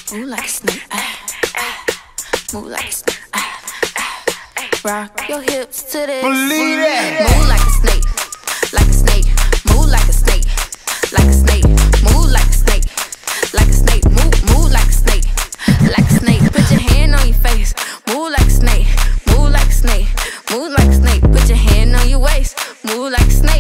Move like a snake, move like a snake, rock your hips to this. Believe that. Move like a snake, like a snake. Move like a snake, like a snake. Move like a snake, like a snake. Move like a snake, like a snake. Put your hand on your face. Move like a snake, move like a snake. Move like a snake. Put your hand on your waist. Move like a snake.